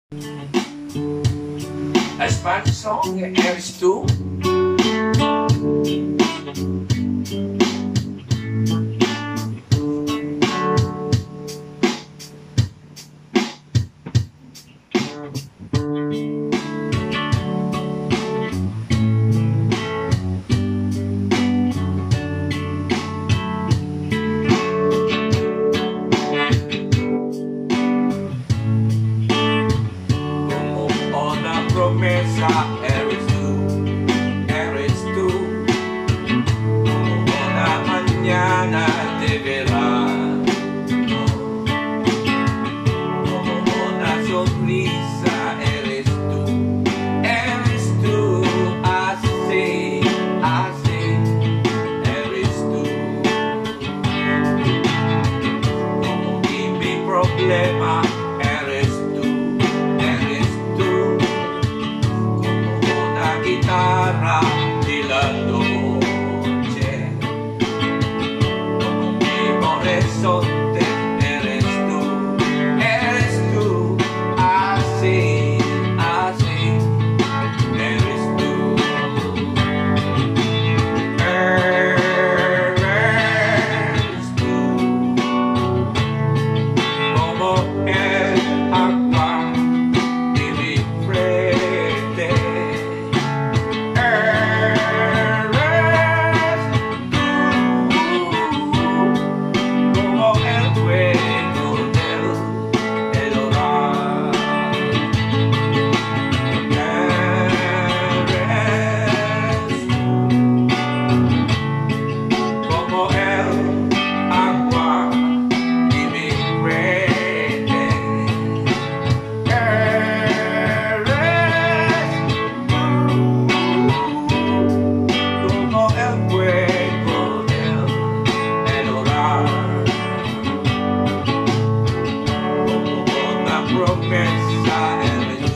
A Spanish song, eres tú. Promesa, eres tú, como una mañana de verano, como una sonrisa, eres tú, así, así, eres tú, como mi problema. Guitarra de la noche, como mi horizonte, eres tú, así, así, eres tú, como el agua de mi frente. Promesa, eres